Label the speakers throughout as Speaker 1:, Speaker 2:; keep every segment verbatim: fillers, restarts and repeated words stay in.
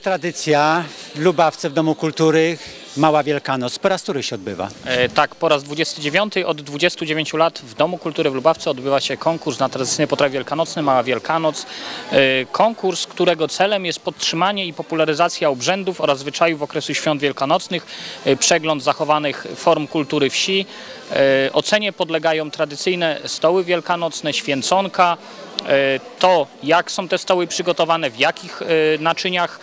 Speaker 1: tradycja w Lubawce, w Domu Kultury, Mała Wielkanoc. Po raz który się odbywa?
Speaker 2: E, tak, po raz dwudziesty dziewiąty. Od dwudziestu dziewięciu lat w Domu Kultury w Lubawce odbywa się konkurs na tradycyjne potrawy wielkanocne, Mała Wielkanoc. E, konkurs, którego celem jest podtrzymanie i popularyzacja obrzędów oraz zwyczajów okresu świąt wielkanocnych, e, przegląd zachowanych form kultury wsi. E, ocenie podlegają tradycyjne stoły wielkanocne, święconka, to, jak są te stoły przygotowane, w jakich naczyniach.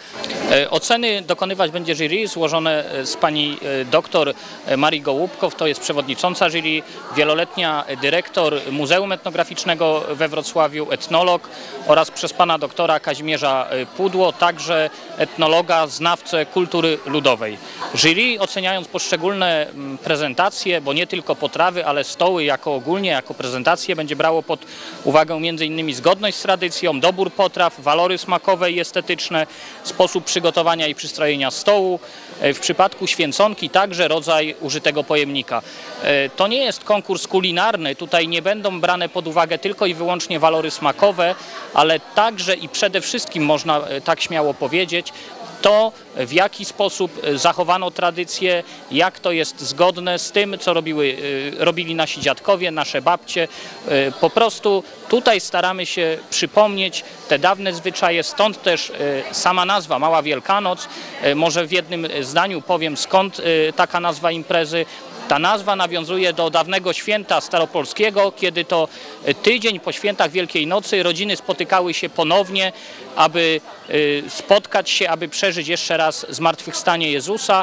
Speaker 2: Oceny dokonywać będzie jury złożone z pani doktor Marii Gołubkow, to jest przewodnicząca jury, wieloletnia dyrektor Muzeum Etnograficznego we Wrocławiu, etnolog, oraz przez pana doktora Kazimierza Pudło, także etnologa, znawcę kultury ludowej. Jury, oceniając poszczególne prezentacje, bo nie tylko potrawy, ale stoły jako ogólnie, jako prezentacje, będzie brało pod uwagę między innymi zgodność z tradycją, dobór potraw, walory smakowe i estetyczne, sposób przygotowania i przystrojenia stołu. W przypadku święconki także rodzaj użytego pojemnika. To nie jest konkurs kulinarny, tutaj nie będą brane pod uwagę tylko i wyłącznie walory smakowe, ale także i przede wszystkim, można tak śmiało powiedzieć, to, w jaki sposób zachowano tradycję, jak to jest zgodne z tym, co robiły, robili nasi dziadkowie, nasze babcie. Po prostu tutaj staramy się przypomnieć te dawne zwyczaje, stąd też sama nazwa Mała Wielkanoc. Może w jednym zdaniu powiem, skąd taka nazwa imprezy. Ta nazwa nawiązuje do dawnego święta staropolskiego, kiedy to tydzień po świętach Wielkiej Nocy rodziny spotykały się ponownie, aby spotkać się, aby przeżyć jeszcze raz zmartwychwstanie Jezusa.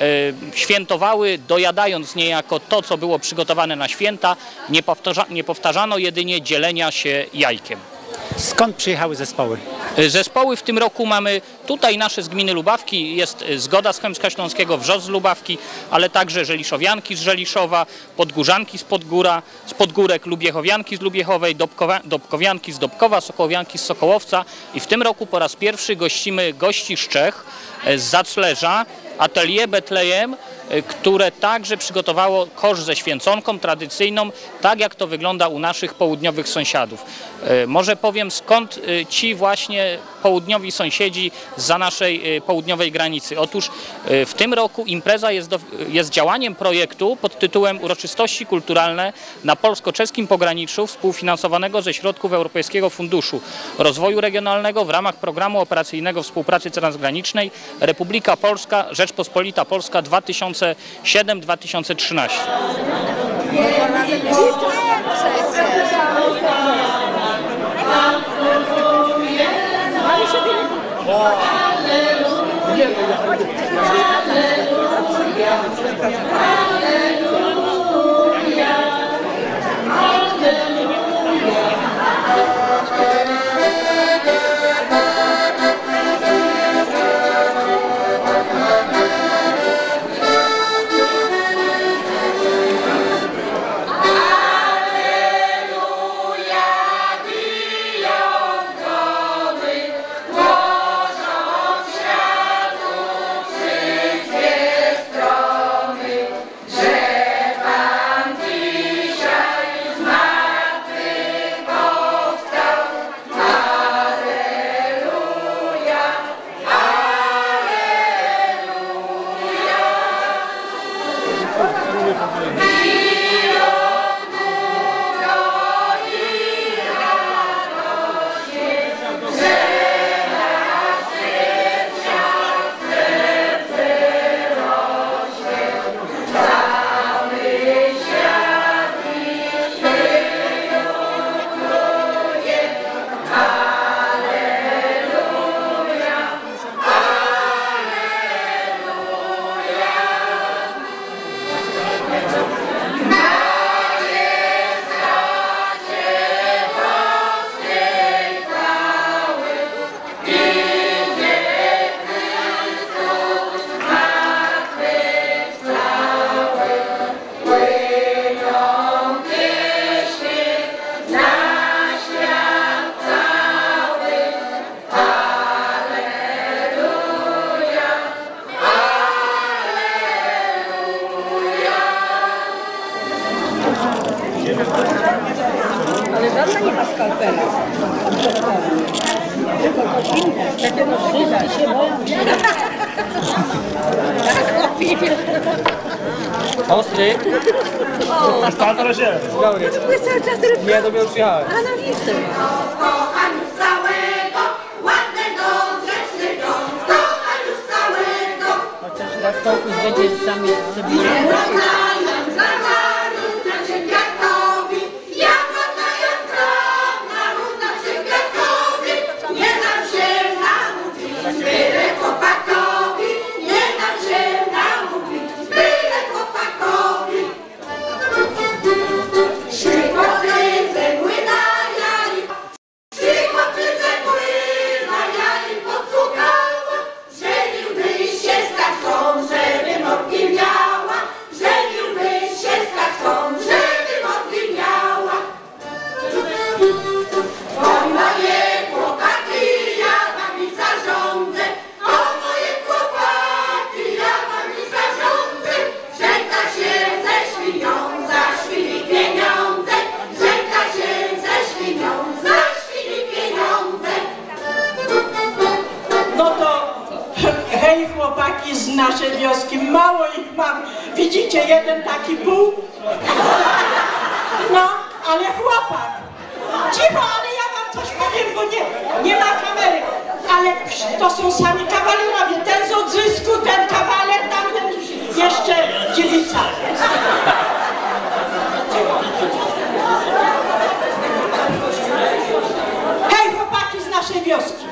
Speaker 2: Świętowały, dojadając niejako to, co było przygotowane na święta. Nie, powtarza, nie powtarzano jedynie dzielenia się jajkiem.
Speaker 1: Skąd przyjechały zespoły?
Speaker 2: Zespoły w tym roku mamy tutaj nasze z gminy Lubawki, jest Zgoda z Chełmska Śląskiego, Wrzos z Lubawki, ale także Żeliszowianki z Żeliszowa, Podgórzanki z Podgóra, z Podgórek, Lubiechowianki z Lubiechowej, Dobkowa, Dobkowianki z Dobkowa, Sokołowianki z Sokołowca i w tym roku po raz pierwszy gościmy gości z Czech, z Zaclerza, Atelier Betlejem, które także przygotowało kosz ze święconką tradycyjną, tak jak to wygląda u naszych południowych sąsiadów. Może powiem, skąd ci właśnie południowi sąsiedzi zza naszej południowej granicy. Otóż w tym roku impreza jest, do, jest działaniem projektu pod tytułem Uroczystości kulturalne na polsko-czeskim pograniczu, współfinansowanego ze środków Europejskiego Funduszu Rozwoju Regionalnego w ramach Programu Operacyjnego Współpracy Transgranicznej Republika Polska, Rzeczpospolita Polska dwa tysiące siedem do dwa tysiące trzynastego.
Speaker 3: Żadna nie ma skalpela. Tylko coś inne. Takie nożyce się boją.
Speaker 2: Ostry.
Speaker 4: Masz pan teraz się? Dobry.
Speaker 3: Cały czas rybka.
Speaker 4: Nie, to już jechałem.
Speaker 3: A no nie chcę.
Speaker 5: Kocham już całego, ładnego, grzecznego, kocham już całego.
Speaker 3: Chociaż raz kołkus będzie sami sobie
Speaker 5: Nie wracają za naruna się kwiatowi, ja wracając na naruna się kwiatowi. Nie dam się namówić, byle chłopakowi, nie dam się namówić, byle chłopakowi. Szli chłopcy młyna jaj, szli chłopcy młyna jaj, podsłuchała, żeniłbyś się z taką, żeby mordki miała, żeniłbyś się z taką, żeby mordki miała. O moje chłopaki, ja wami zarządzę, o moje chłopaki, ja wami zarządzę, żegna się ze świnią, za świni pieniądze, żegna się ze świnią, za świni pieniądze.
Speaker 6: No to hej chłopaki z naszej wioski, mało ich mam. Widzicie, jeden taki pół? No, ale chłopak. Cicho, ale ja wam coś powiem, bo nie, nie ma kamery. Ale to są sami kawalerowie. Ten z odzysku, ten kawaler, tamten jeszcze dziewica. Hej chłopaki z naszej wioski.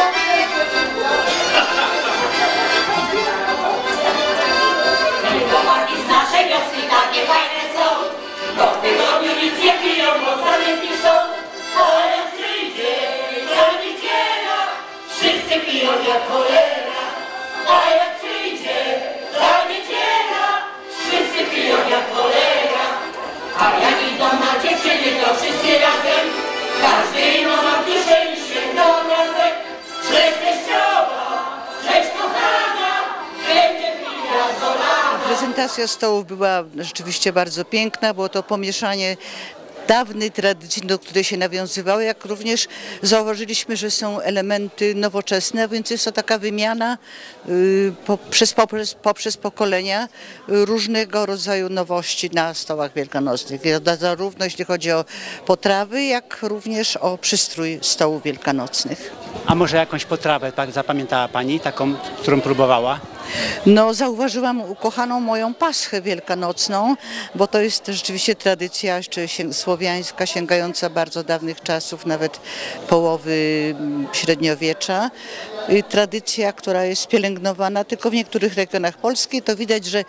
Speaker 5: Chłopaki z naszej wioski takie fajne są, bo w tygodniu nic nie piją, bo zamętni są. A jak przyjdzie ta niedziela, wszyscy piją jak cholera. A jak przyjdzie ta niedziela, wszyscy piją jak cholera. A jak idą na dziewczyny, to wszyscy razem, każdy ino ma w kieszeni święty obrazek. Cześć teściowa, cześć kochana, będzie pija do rana.
Speaker 7: Prezentacja stołów była rzeczywiście bardzo piękna, było to pomieszanie dawnej tradycji, do której się nawiązywało, jak również zauważyliśmy, że są elementy nowoczesne, a więc jest to taka wymiana y, poprzez, poprzez, poprzez pokolenia y, różnego rodzaju nowości na stołach wielkanocnych. Zarówno jeśli chodzi o potrawy, jak również o przystrój stołów wielkanocnych.
Speaker 1: A może jakąś potrawę tak zapamiętała Pani, taką, którą próbowała?
Speaker 7: No, zauważyłam ukochaną moją paschę wielkanocną, bo to jest rzeczywiście tradycja jeszcze słowiańska, sięgająca bardzo dawnych czasów, nawet połowy średniowiecza. Tradycja, która jest pielęgnowana tylko w niektórych regionach Polski. To widać, że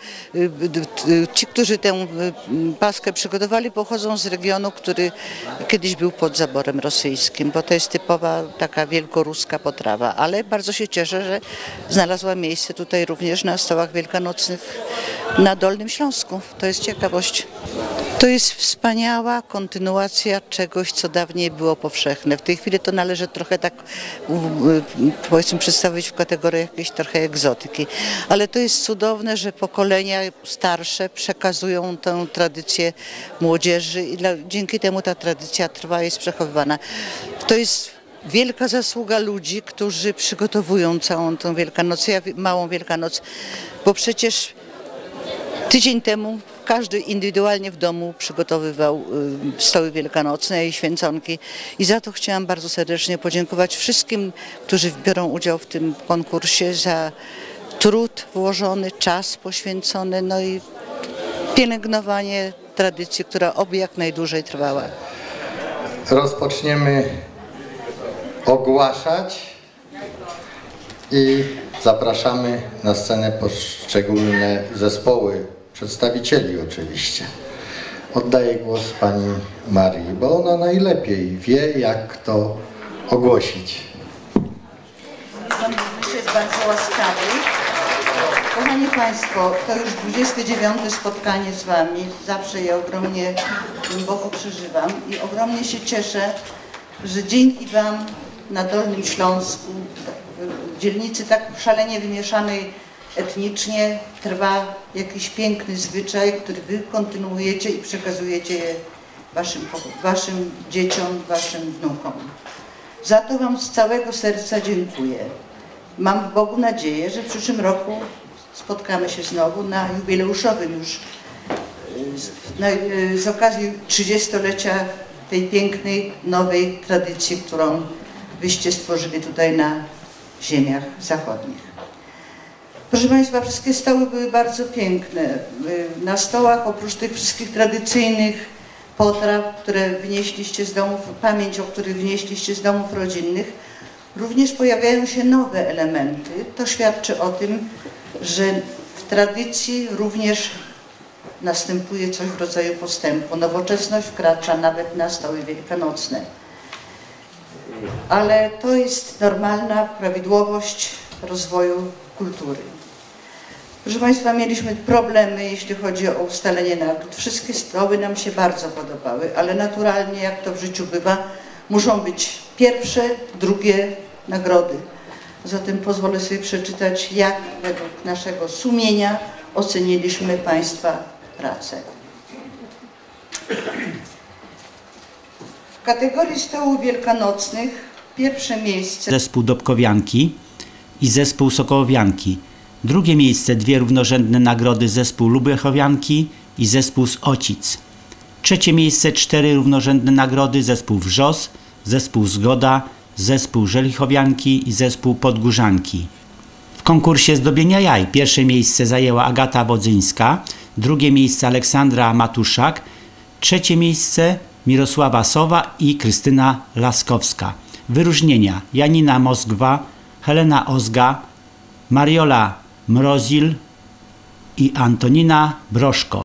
Speaker 7: ci, którzy tę paschę przygotowali, pochodzą z regionu, który kiedyś był pod zaborem rosyjskim, bo to jest typowa taka wielkoruska potrawa. Ale bardzo się cieszę, że znalazła miejsce tutaj również na stołach wielkanocnych na Dolnym Śląsku. To jest ciekawość. To jest wspaniała kontynuacja czegoś, co dawniej było powszechne. W tej chwili to należy trochę tak, powiedzmy, przedstawić w kategorii jakiejś trochę egzotyki. Ale to jest cudowne, że pokolenia starsze przekazują tę tradycję młodzieży i dla, dzięki temu ta tradycja trwa i jest przechowywana. To jest wielka zasługa ludzi, którzy przygotowują całą tą Wielkanoc, małą Wielkanoc, bo przecież tydzień temu każdy indywidualnie w domu przygotowywał stoły wielkanocne i święconki i za to chciałam bardzo serdecznie podziękować wszystkim, którzy biorą udział w tym konkursie za trud włożony, czas poświęcony, no i pielęgnowanie tradycji, która oby jak najdłużej trwała.
Speaker 8: Rozpoczniemy ogłaszać i zapraszamy na scenę poszczególne zespoły, przedstawicieli oczywiście. Oddaję głos pani Marii, bo ona najlepiej wie, jak to ogłosić.
Speaker 7: Jest bardzo łaskawy. Kochani Państwo, to już dwudzieste dziewiąte spotkanie z Wami. Zawsze je ogromnie głęboko przeżywam i ogromnie się cieszę, że dzięki Wam na Dolnym Śląsku, w dzielnicy tak szalenie wymieszanej etnicznie, trwa jakiś piękny zwyczaj, który Wy kontynuujecie i przekazujecie je waszym, waszym dzieciom, waszym wnukom. Za to wam z całego serca dziękuję. Mam w Bogu nadzieję, że w przyszłym roku spotkamy się znowu na jubileuszowym już na, z okazji trzydziestolecia tej pięknej, nowej tradycji, którą wyście stworzyli tutaj na ziemiach zachodnich. Proszę Państwa, wszystkie stoły były bardzo piękne. Na stołach, oprócz tych wszystkich tradycyjnych potraw, które wynieśliście z domów, pamięć o których wynieśliście z domów rodzinnych, również pojawiają się nowe elementy. To świadczy o tym, że w tradycji również następuje coś w rodzaju postępu. Nowoczesność wkracza nawet na stoły wielkanocne. Ale to jest normalna prawidłowość rozwoju kultury. Proszę Państwa, mieliśmy problemy, jeśli chodzi o ustalenie nagród. Wszystkie stoły nam się bardzo podobały, ale naturalnie, jak to w życiu bywa, muszą być pierwsze, drugie nagrody. Zatem pozwolę sobie przeczytać, jak według naszego sumienia oceniliśmy Państwa pracę. W kategorii stołów wielkanocnych pierwsze miejsce
Speaker 9: zespół Dobkowianki i zespół Sokołowianki. Drugie miejsce, dwie równorzędne nagrody, zespół Lubechowianki i zespół z Ocic. Trzecie miejsce, cztery równorzędne nagrody, zespół Wrzos, zespół Zgoda, zespół Żelichowianki i zespół Podgórzanki. W konkursie zdobienia jaj pierwsze miejsce zajęła Agata Wodzyńska, drugie miejsce Aleksandra Matuszak, trzecie miejsce Mirosława Sowa i Krystyna Laskowska. Wyróżnienia: Janina Moskwa, Helena Ozga, Mariola Mrozil i Antonina Broszko.